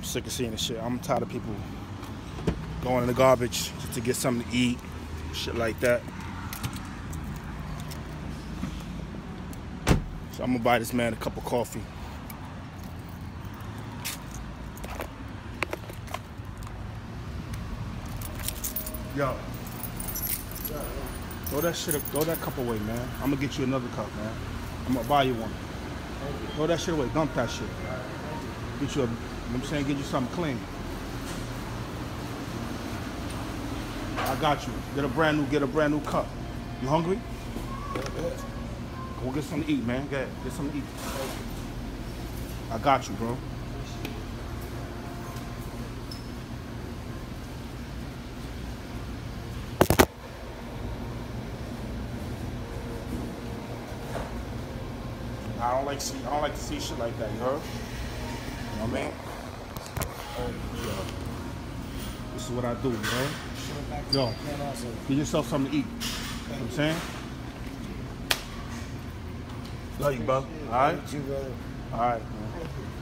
sick of seeing this shit. I'm tired of people going in the garbage just to get something to eat, shit like that. So I'm gonna buy this man a cup of coffee. Yo. Throw that cup away, man. I'm gonna get you another cup, man. I'm gonna buy you one. Throw that shit away. Dump that shit. Get you a, you know what I'm saying? Get you something clean. I got you. Get a brand new cup. You hungry? Go get something to eat, man. Get something to eat. I got you, bro. I don't like to see shit like that, you heard? You know what I mean? Yo. This is what I do, you heard? Yo, get yourself something to eat. You know what I'm saying? Love you, bro. Alright? Alright, man.